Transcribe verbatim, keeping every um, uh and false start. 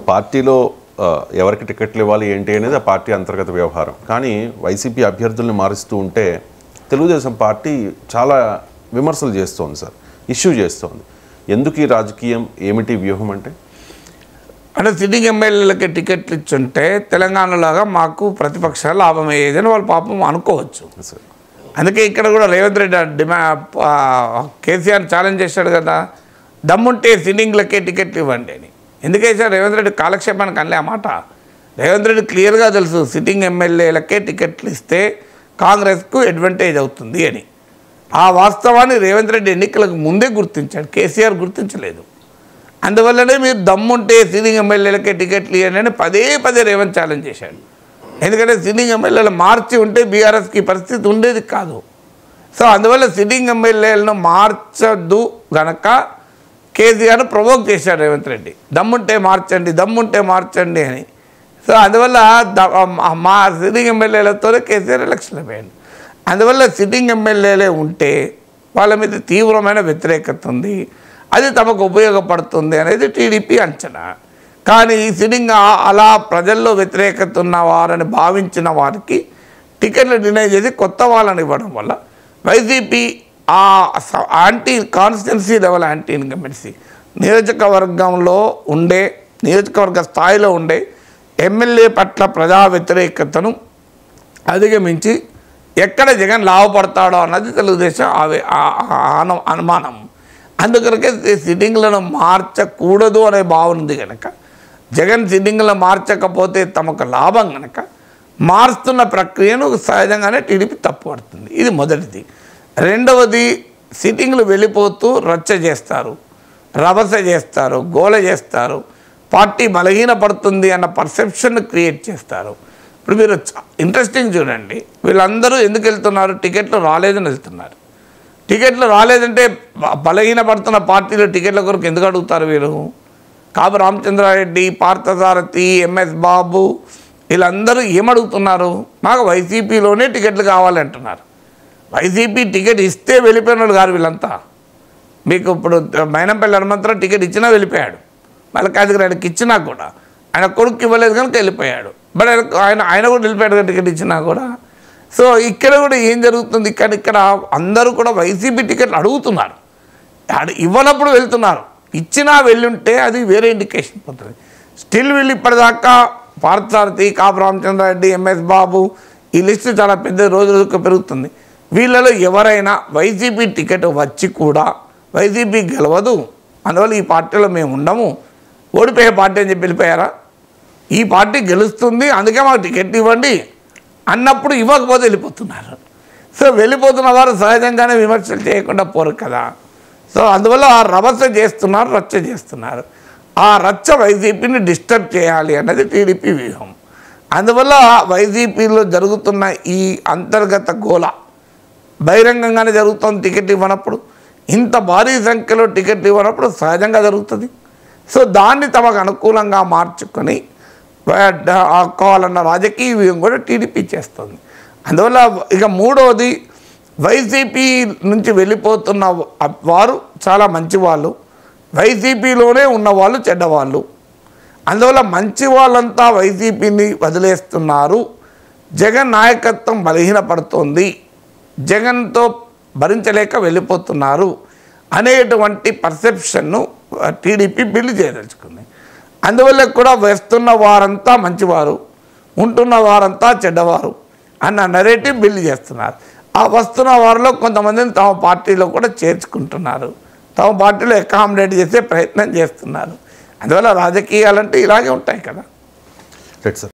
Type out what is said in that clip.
పార్టీలో ఎవరికి టికెట్లు ఇవ్వాలి ఏంటి అనేది ఆ పార్టీ అంతర్గత వ్యవహారం. కానీ వైసీపీ అభ్యర్థుల్ని మారుస్తూ ఉంటే తెలుగుదేశం పార్టీ చాలా విమర్శలు చేస్తోంది సార్, ఇష్యూ చేస్తోంది. ఎందుకు ఈ రాజకీయం, ఏమిటి వ్యూహం అంటే? అంటే సిట్టింగ్ ఎమ్మెల్యేలకి టికెట్లు ఇచ్చుంటే తెలంగాణలాగా మాకు ప్రతిపక్షాలు లాభం అయ్యేదని వాళ్ళు పాపం అనుకోవచ్చు. అందుకే ఇక్కడ కూడా రేవంత్ రెడ్డి డిమా కేసీఆర్ ఛాలెంజ్ చేశాడు కదా, దమ్ముంటే సిట్టింగ్లకే టికెట్లు ఇవ్వండి అని. ఎందుకే సార్ రేవంత్ రెడ్డి కాలక్షేపానికి అనలే ఆ మాట. రేవంత్ రెడ్డి క్లియర్గా తెలుసు సిట్టింగ్ ఎమ్మెల్యేలకే టికెట్లు ఇస్తే కాంగ్రెస్కు అడ్వాంటేజ్ అవుతుంది అని. ఆ వాస్తవాన్ని రేవంత్ రెడ్డి ఎన్నికలకు ముందే గుర్తించాడు, కేసీఆర్ గుర్తించలేదు. అందువల్లనే మీరు దమ్ముంటే సిట్టింగ్ ఎమ్మెల్యేలకే టికెట్లు ఇవ్వండి అని పదే పదే రేవంత్ ఛాలెంజ్ చేశాడు. ఎందుకంటే సిట్టింగ్ ఎమ్మెల్యేలు మార్చి ఉంటే బీఆర్ఎస్కి పరిస్థితి ఉండేది కాదు. సో అందువల్ల సిట్టింగ్ ఎమ్మెల్యేలను మార్చద్దు గనక కేసీఆర్ ప్రొవోక్ చేశాడు రేవంత్ రెడ్డి, దమ్ముంటే మార్చండి దమ్ముంటే మార్చండి అని. సో అందువల్ల మా సిట్టింగ్ ఎమ్మెల్యేలతోనే కేసీఆర్ ఎలక్షన్ అయిపోయాడు. అందువల్ల సిట్టింగ్ ఎమ్మెల్యేలే ఉంటే వాళ్ళ మీద తీవ్రమైన వ్యతిరేకత ఉంది, అది తమకు ఉపయోగపడుతుంది అనేది టీడీపీ అంచనా. కానీ ఈ సిట్టింగ్ అలా ప్రజల్లో వ్యతిరేకత ఉన్న వారని భావించిన వారికి టికెట్లు డినై చేసి కొత్త వాళ్ళని ఇవ్వడం వల్ల వైసీపీ ఆ anti constituency level anti incumbency నియోజకవర్గంలో ఉండే నియోజకవర్గ స్థాయిలో ఉండే ఎమ్మెల్యే పట్ల ప్రజా వ్యతిరేకతను అధిగమించి ఎక్కడ జగన్ లాభపడతాడో అన్నది తెలుగుదేశం అవే అనుమానం. అందుకనకే సిట్టింగ్లను మార్చకూడదు అనే భావన ఉంది కనుక, జగన్ సిట్టింగ్లను మార్చకపోతే తమకు లాభం కనుక మారుస్తున్న ప్రక్రియను సహజంగానే టీడీపీ తప్పుపడుతుంది. ఇది మొదటిది. రెండవది, సిట్టింగ్లు వెళ్ళిపోతూ రచ్చ చేస్తారు, రభస చేస్తారు, గోల చేస్తారు, పార్టీ బలహీనపడుతుంది అన్న పర్సెప్షన్ క్రియేట్ చేస్తారు. ఇప్పుడు మీరు ఇంట్రెస్టింగ్ చూడండి, వీళ్ళందరూ ఎందుకు వెళ్తున్నారు? టికెట్లు రాలేదని వెళ్తున్నారు. టికెట్లు రాలేదంటే బలహీనపడుతున్న పార్టీలో టికెట్ల కొరకు ఎందుకు అడుగుతారు వీరు? కాపు రామచంద్రారెడ్డి, పార్థసారథి, ఎంఎస్ బాబు వీళ్ళందరూ ఏమడుగుతున్నారు? మాకు వైసీపీలోనే టికెట్లు కావాలంటున్నారు. వైసీపీ టికెట్ ఇస్తే వెళ్ళిపోయిన వాళ్ళు గారు వీళ్ళంతా. మీకు ఇప్పుడు మైనంపల్లి హనుమంతరావు టికెట్ ఇచ్చినా వెళ్ళిపోయాడు, మల్లికార్జున రెడ్డికి ఇచ్చినా కూడా ఆయన కొడుకు ఇవ్వలేదు కనుక వెళ్ళిపోయాడు. బట్ ఆయన ఆయన కూడా వెళ్ళిపోయాడు కదా టికెట్ ఇచ్చినా కూడా. సో ఇక్కడ కూడా ఏం జరుగుతుంది? కానీ ఇక్కడ అందరూ కూడా వైసీపీ టికెట్లు అడుగుతున్నారు, ఇవ్వనప్పుడు వెళ్తున్నారు. ఇచ్చినా వెళ్ళుంటే అది వేరే ఇండికేషన్ పోతుంది. స్టిల్ వీళ్ళు ఇప్పటిదాకా పార్థసారథి, కాపు రామచంద్రారెడ్డి, ఎంఎస్ బాబు ఈ లిస్టు చాలా పెద్ద రోజు రోజుకు పెరుగుతుంది. వీళ్ళలో ఎవరైనా వైసీపీ టికెట్ వచ్చి కూడా వైసీపీ గెలవదు, అందువల్ల ఈ పార్టీలో మేము ఉండము, ఓడిపోయే పార్టీ అని చెప్పి వెళ్ళిపోయారా? ఈ పార్టీ గెలుస్తుంది అందుకే మాకు టికెట్ ఇవ్వండి అన్నప్పుడు ఇవ్వకపోతే వెళ్ళిపోతున్నారు. సో వెళ్ళిపోతున్న వారు సహజంగానే విమర్శలు చేయకుండా పోరు కదా. సో అందువల్ల ఆ రభస చేస్తున్నారు, రచ్చ చేస్తున్నారు. ఆ రచ్చ వైసీపీని డిస్టర్బ్ చేయాలి అన్నది టీడీపీ వ్యూహం. అందువల్ల వైసీపీలో జరుగుతున్న ఈ అంతర్గత గోల బహిరంగంగానే జరుగుతుంది. టికెట్ ఇవ్వనప్పుడు, ఇంత భారీ సంఖ్యలో టికెట్ ఇవ్వనప్పుడు సహజంగా జరుగుతుంది. సో దాన్ని తమకు అనుకూలంగా మార్చుకొని కావాలన్న రాజకీయ వ్యూహం కూడా టీడీపీ చేస్తుంది. అందువల్ల ఇక మూడవది, వైసీపీ నుంచి వెళ్ళిపోతున్న వారు చాలా మంచివాళ్ళు, వైసీపీలోనే ఉన్నవాళ్ళు చెడ్డవాళ్ళు. అందువల్ల మంచి వాళ్ళంతా వైసీపీని వదిలేస్తున్నారు, జగన్ నాయకత్వం బలహీనపడుతోంది, జగన్తో భరించలేక వెళ్ళిపోతున్నారు అనేటువంటి పర్సెప్షన్ను టీడీపీ బిల్డ్ చేయదలుచుకుంది. అందువల్ల కూడా వస్తున్న వారంతా మంచివారు, ఉంటున్న వారంతా చెడ్డవారు అన్న నెరేటివ్ బిల్డ్ చేస్తున్నారు. ఆ వస్తున్న వారిలో కొంతమందిని తమ పార్టీలో కూడా చేర్చుకుంటున్నారు, తమ పార్టీలో అకామిడేట్ చేసే ప్రయత్నం చేస్తున్నారు. అందువల్ల రాజకీయాలంటే ఇలాగే ఉంటాయి కదా.